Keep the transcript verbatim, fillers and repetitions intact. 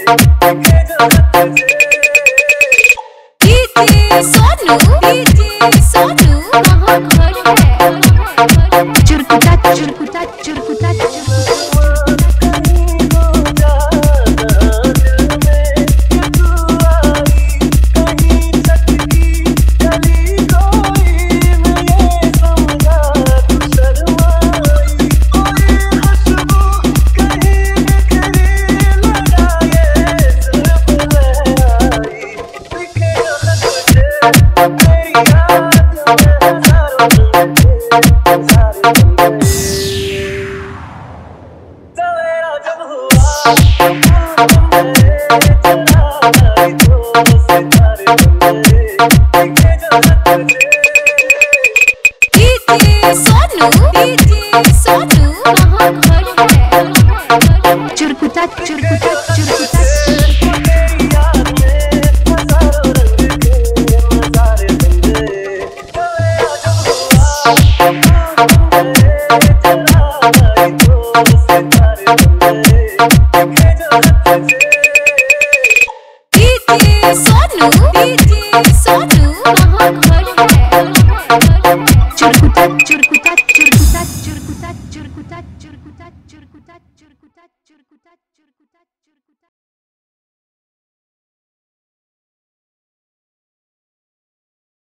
Sonu DJ Sonu कहाँ घर है चुरकुटा चुरकुटा चुरकुटा सोनू डीजे सोनू कहाँ घर है चुरकुटा चुरकुटा चुरकुटा सोनू डीजे सोनू कहाँ घर है चुरकुटा चुरकुटा चुरकुटा चुरकुटा चुरकुटा चुरकुटा चुरकुटा चुरकुटा